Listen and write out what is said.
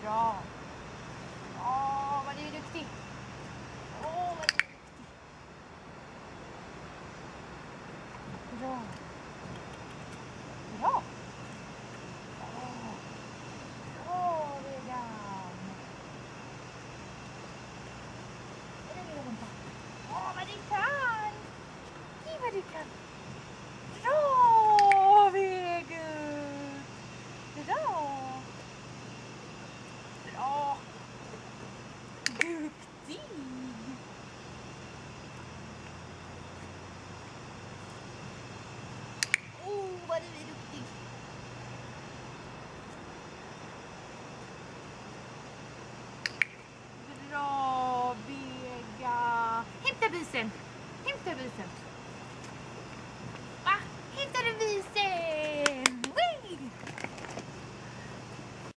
Bra. Åh, vad du är duktig. Åh, vad du är duktig. Bra. Bra. Åh, Vegan. Åh, vad du kan. Gud, vad du kan. Bra, Vegan. Bra. Bra. Duktig. Vad du är duktig. Bra, Vega. Hämta busen. Hämta busen.